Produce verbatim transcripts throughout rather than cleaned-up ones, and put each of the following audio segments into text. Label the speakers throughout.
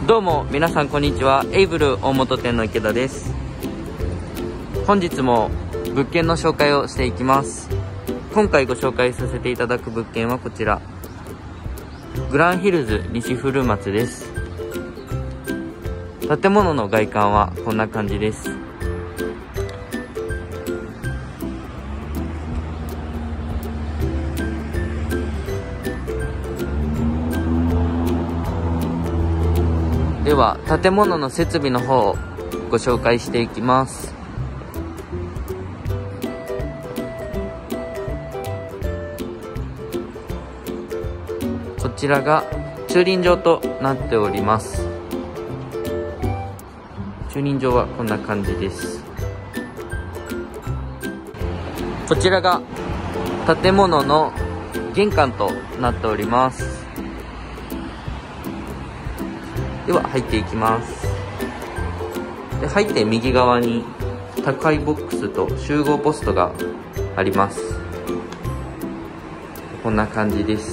Speaker 1: どうも皆さんこんにちは。エイブル大本店の池田です。本日も物件の紹介をしていきます。今回ご紹介させていただく物件はこちら、グランヒルズ西古松です。建物の外観はこんな感じです。では建物の設備の方をご紹介していきます。こちらが駐輪場となっております。駐輪場はこんな感じです。こちらが建物の玄関となっております。では入っていきます。で入って右側に宅配ボックスと集合ポストがあります。こんな感じです。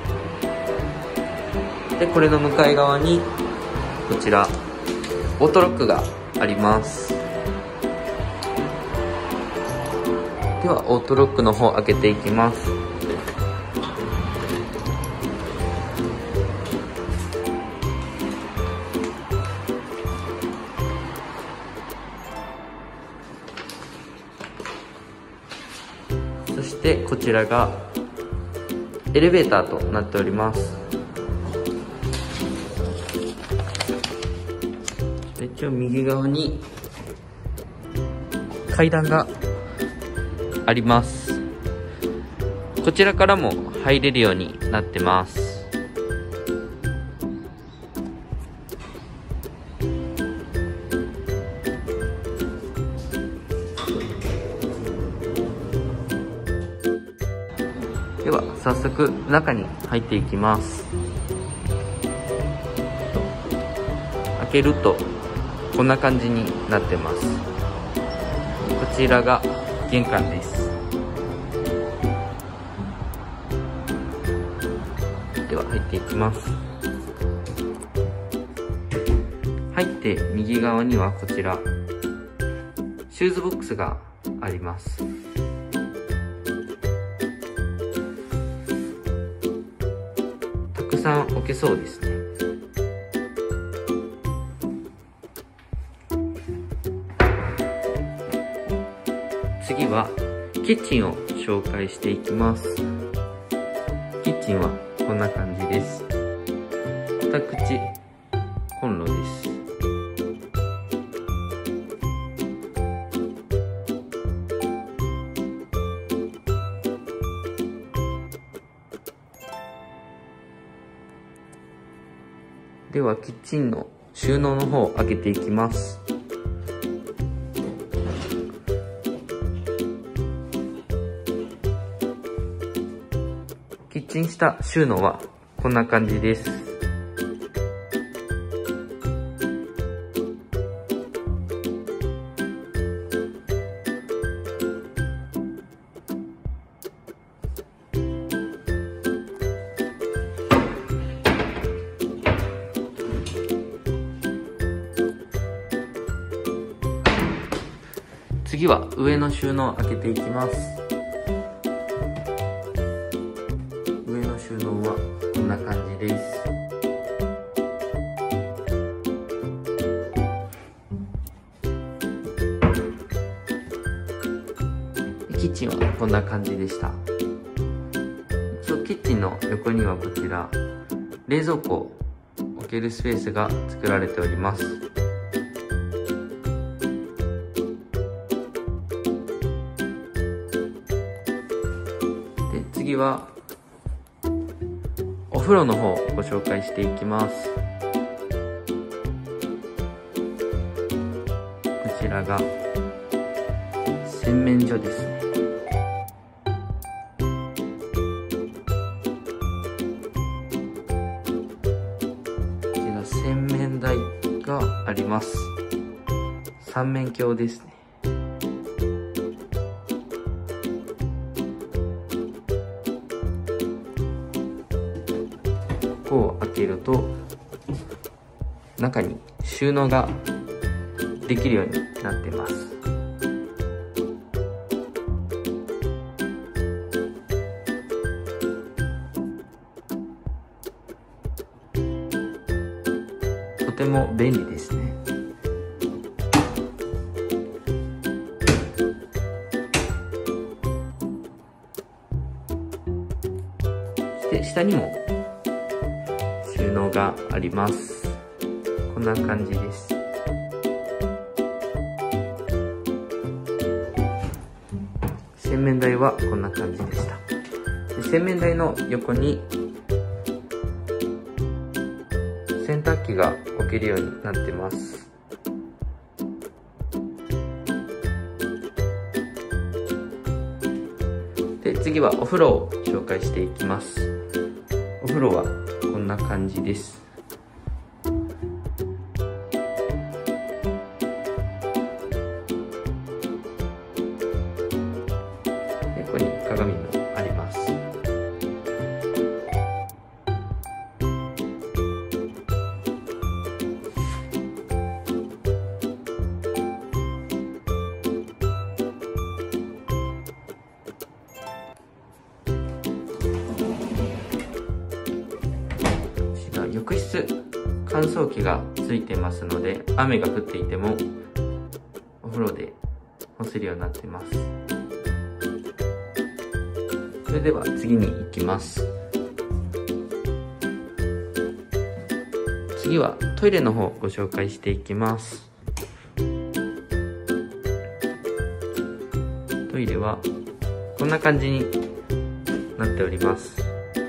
Speaker 1: でこれの向かい側にこちらオートロックがあります。ではオートロックの方開けていきます。そしてこちらがエレベーターとなっております。一応右側に階段があります。こちらからも入れるようになってます。では早速中に入っていきます。開けるとこんな感じになってます。こちらが玄関です。では入っていきます。入って右側にはこちらシューズボックスがあります。たくさん置けそうですね。次はキッチンを紹介していきます。キッチンはこんな感じです。二口コンロです。ではキッチンの収納の方を開けていきます。キッチン下収納はこんな感じです。次は上の収納を開けていきます。上の収納はこんな感じです。キッチンはこんな感じでした。一応キッチンの横にはこちら冷蔵庫を置けるスペースが作られております。次はお風呂の方をご紹介していきます。こちらが洗面所ですね。こちら洗面台があります。三面鏡ですね。ここを開けると中に収納ができるようになっています。とても便利ですね。そして下にも収納があります。こんな感じです。洗面台はこんな感じでした。で洗面台の横に洗濯機が置けるようになってます。で次はお風呂を紹介していきます。お風呂はこんな感じです。でここに鏡もあります。浴室乾燥機がついてますので、雨が降っていてもお風呂で干せるようになっています。それでは次に行きます。次はトイレの方をご紹介していきます。トイレはこんな感じになっております。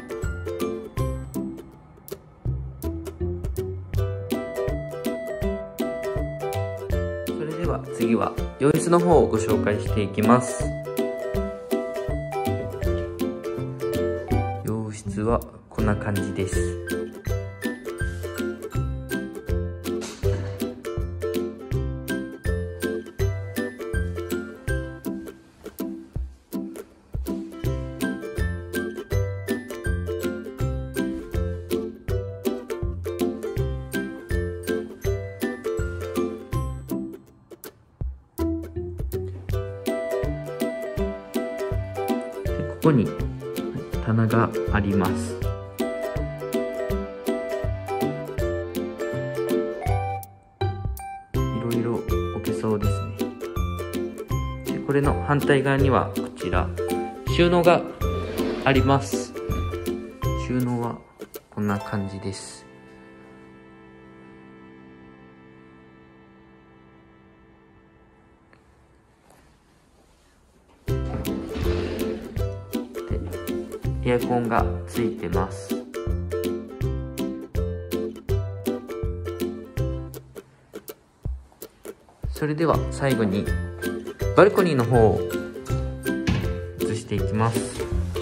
Speaker 1: では次は洋室の方をご紹介していきます。洋室はこんな感じです。ここに棚があります。いろいろ置けそうですね。でこれの反対側にはこちら収納があります。収納はこんな感じです。エアコンがついてます。それでは最後にバルコニーの方を移していきます。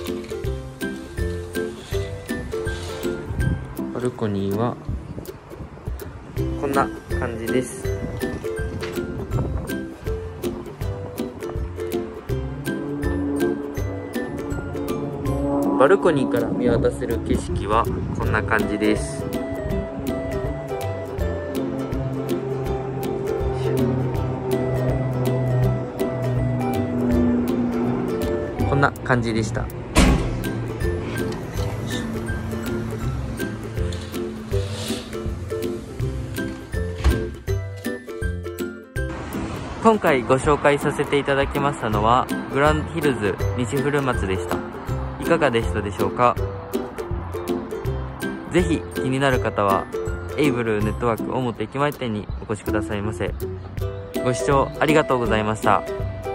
Speaker 1: バルコニーはこんな感じです。バルコニーから見渡せる景色はこんな感じです。こんな感じでした。今回ご紹介させていただきましたのはグランヒルズ西古松でした。いかがでしたでしょうか。ぜひ気になる方はエイブルネットワーク表駅前店にお越しくださいませ。ご視聴ありがとうございました。